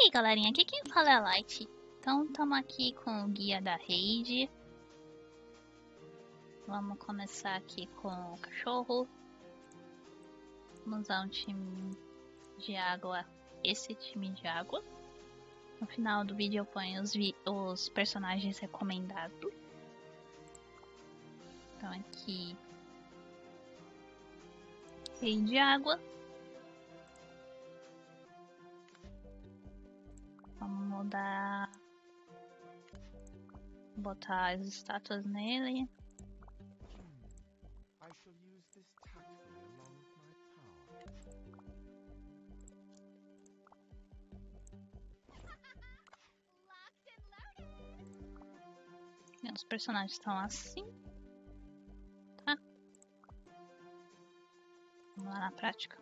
aí, galerinha, aqui quem fala é a Light. Então, estamos aqui com o guia da raid. Vamos começar aqui com o cachorro. Vamos usar um time de água, esse time de água. No final do vídeo eu ponho os personagens recomendados. Então aqui, rei de água. Vamos mudar, botar as estátuas nele. Os personagens estão assim, tá? Vamos lá na prática.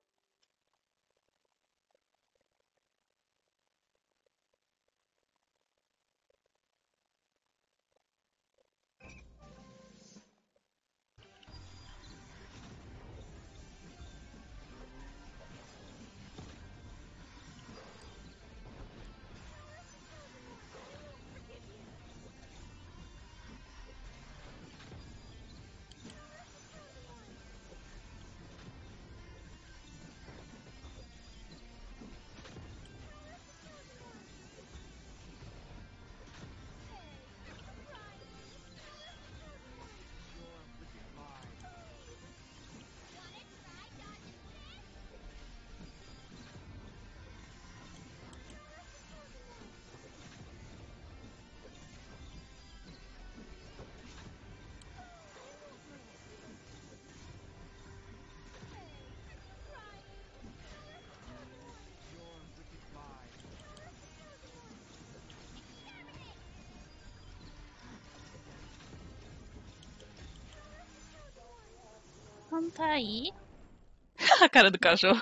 Então tá aí. A cara do cachorro.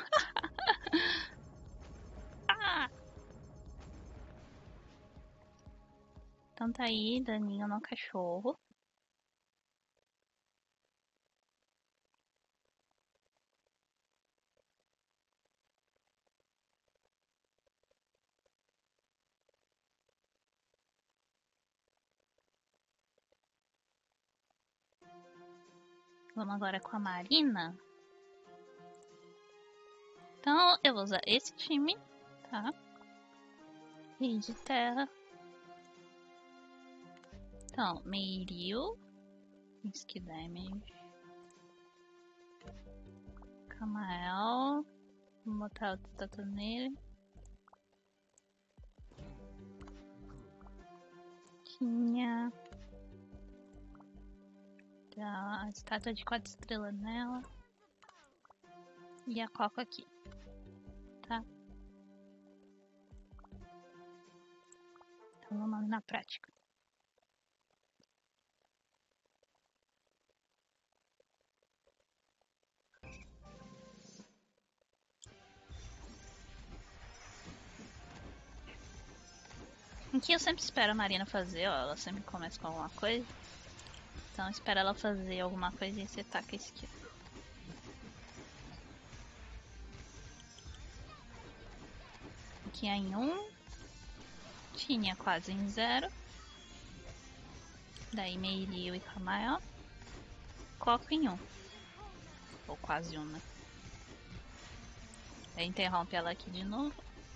Então tá aí, daninho no cachorro. Vamos agora com a Marina. Então eu vou usar esse time, tá? Rei de terra. Então, Meiril. Skill damage. Kamael. Vou botar o status nele. Tinha a estátua de 4 estrelas nela. E a Coco aqui, tá? Então vamos na prática. Aqui eu sempre espero a Marina fazer, ó. Ela sempre começa com alguma coisa. Então espera ela fazer alguma coisa e você taca a skill. Aqui é em 1. Tinha quase em 0. Daí Meiril e Kamael. Coco em 1. Ou quase 1, né? Aí interrompe ela aqui de novo.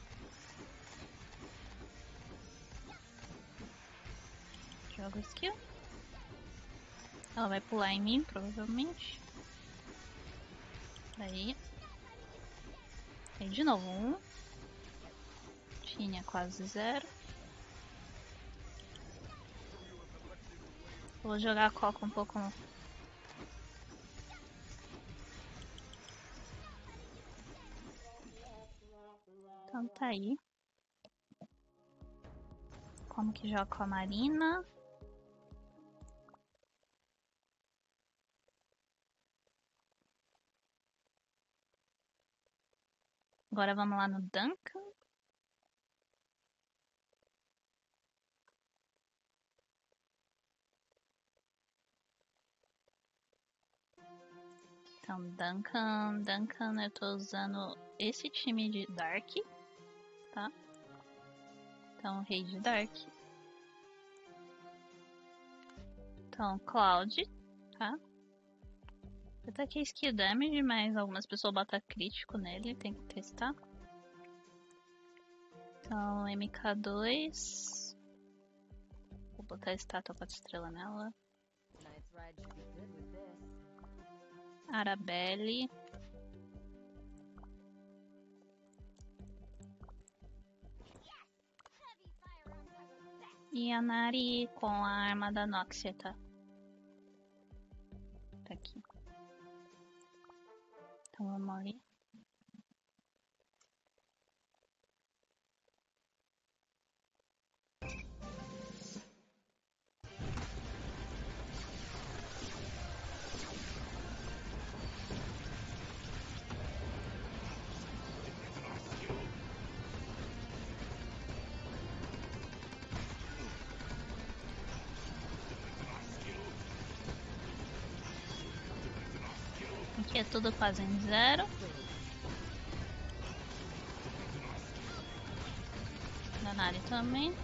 Joga skill. Ela vai pular em mim, provavelmente. Daí. Aí de novo 1. Tinha quase 0. Vou jogar a Coco um pouco. Então tá aí. Como que joga com a Marina? Agora vamos lá no Duncan. Então, Duncan eu tô usando esse time de Dark, tá? Então, Rei de Dark. Então, Cloud, tá? Até aqui skill damage, mas algumas pessoas botam crítico nele, tem que testar. Então, MK2. Vou botar a estátua 4 estrelas nela. Arabelle. E a Nari com a arma da Noxia, tá? Tá aqui. Então vamos ali. Aqui é tudo quase em 0. Danari também.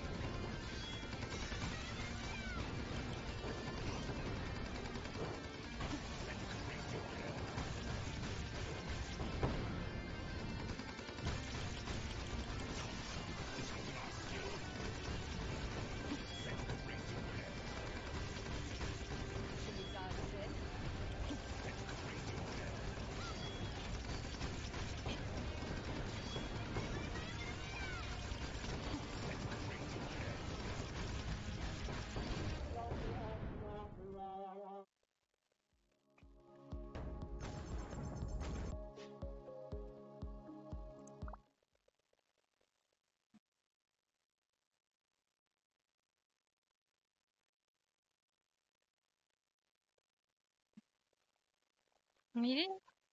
E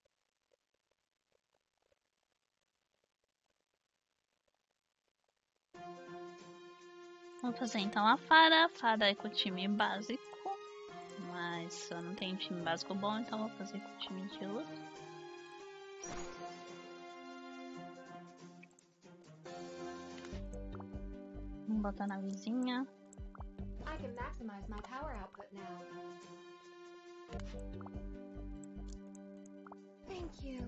vamos fazer então a Fada. A Fada é com o time básico. Mas eu não tenho time básico bom, então vou fazer com o time de luta. Vamos botar na vizinha. I can maximize my power output now. Thank you.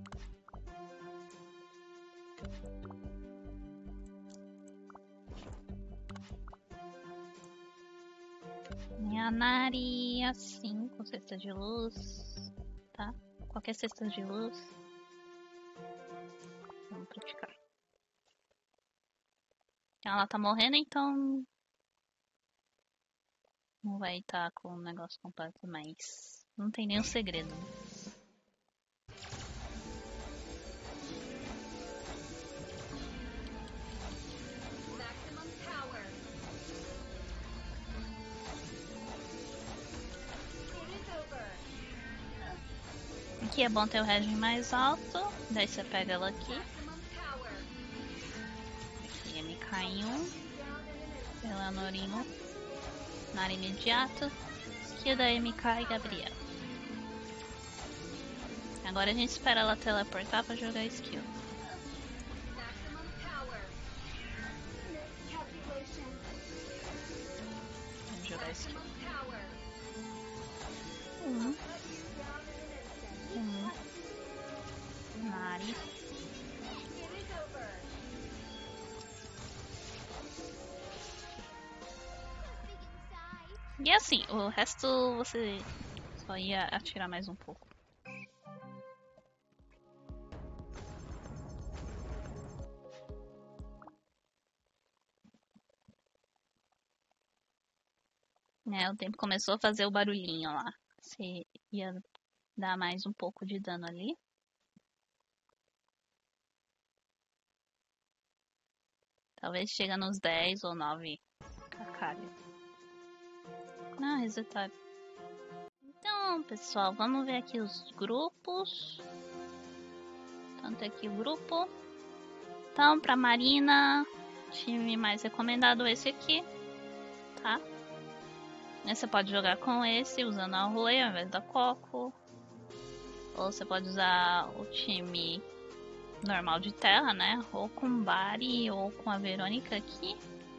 E a Nari assim, com cesta de luz, tá? Qualquer cesta de luz. Vamos praticar. Ela tá morrendo, então não vai estar com o negócio completo, mas não tem nenhum segredo. Maximum power. It is over. Aqui é bom ter o regime mais alto, daí você pega ela aqui. Maximum power. Aqui MK1, Down in an instant. Eleanorino, Nari imediato, skill da MK e Gabriel. Agora a gente espera ela teleportar pra jogar skill. Maximum power. Miscalculation. Vamos jogar skill. Maximum power. Um, Down in an instant. Nari. It is over. E assim, o resto você só ia atirar mais um pouco. O tempo começou a fazer o barulhinho lá. Você ia dar mais um pouco de dano ali. Talvez chega nos 10 ou 9 caralho. Ah, resetar. Então, pessoal, vamos ver aqui os grupos. Tanto aqui o grupo. Então, pra Marina, time mais recomendado é esse aqui, tá? Você pode jogar com esse, usando a Rui ao invés da Coco. Ou você pode usar o time normal de terra, né? Ou com Bari ou com a Verônica aqui.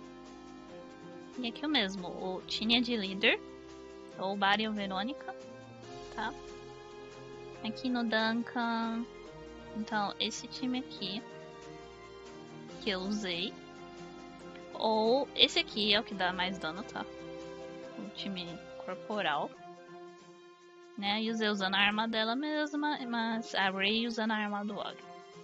E aqui o mesmo, o Tinha de líder, ou Bari ou Verônica, tá? Aqui no Duncan, então esse time aqui que eu usei, ou esse aqui é o que dá mais dano, tá? O time corporal, né? E usei usando a arma dela mesma, mas a Ray usando a arma do Og.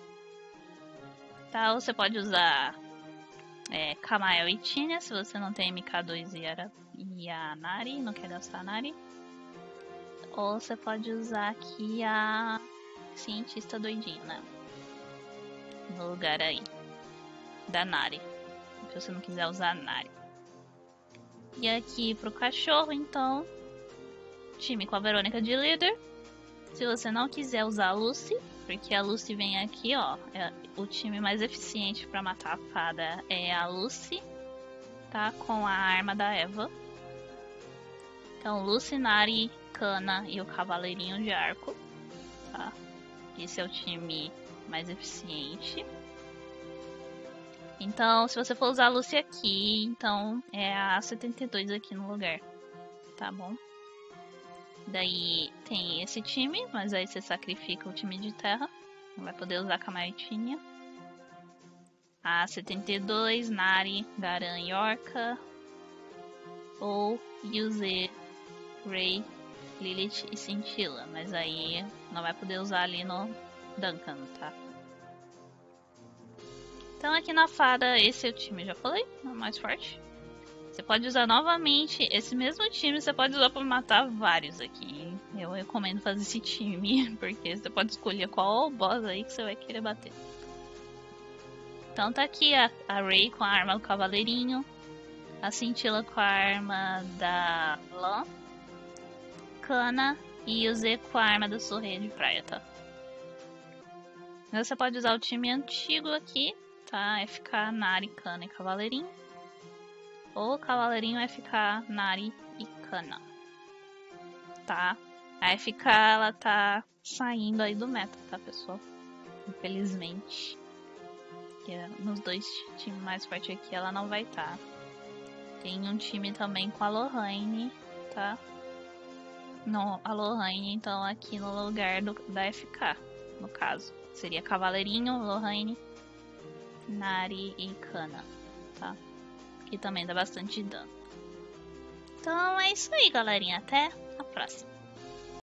Tá, você pode usar Kamael e Tina se você não tem MK2 e a Nari, não quer gastar a Nari. Ou você pode usar aqui a cientista doidinho, né? No lugar aí da Nari, se você não quiser usar a Nari. E aqui pro cachorro, então, time com a Verônica de líder. Se você não quiser usar a Lucy, porque a Lucy vem aqui, ó, o time mais eficiente para matar a fada é a Lucy, tá? Com a arma da Eva. Então, Lucy, Nari, Kana e o Cavaleirinho de Arco, tá? Esse é o time mais eficiente. Então, se você for usar a Lucy aqui, então é a 72 aqui no lugar, tá bom? Daí tem esse time, mas aí você sacrifica o time de terra. Não vai poder usar Kamaitinha. A 72, Nari, Garan e Orca. Ou Yuze, Ray, Lilith e Cintila. Mas aí não vai poder usar ali no Duncan, tá? Então aqui na fada, esse é o time, já falei, é o mais forte. Você pode usar novamente esse mesmo time, você pode usar para matar vários aqui, hein? Eu recomendo fazer esse time, porque você pode escolher qual boss aí que você vai querer bater. Então tá aqui a Ray com a arma do Cavaleirinho, a Cintila com a arma da Lã, Kana e o Z com a arma da Sorreia de Praia, tá? Você pode usar o time antigo aqui, tá? FK, Nari, Kana e Cavaleirinho. Ou Cavaleirinho FK, Nari e Kana. Tá? A FK ela tá saindo aí do meta, tá, pessoal? Infelizmente. Nos dois times mais fortes aqui ela não vai estar. Tem um time também com a Lorraine, tá? No, a Lorraine, então, aqui no lugar da FK, no caso. Seria Cavaleirinho, Lorraine, Nari e Kana, tá? Que também dá bastante dano. Então é isso aí, galerinha. Até a próxima.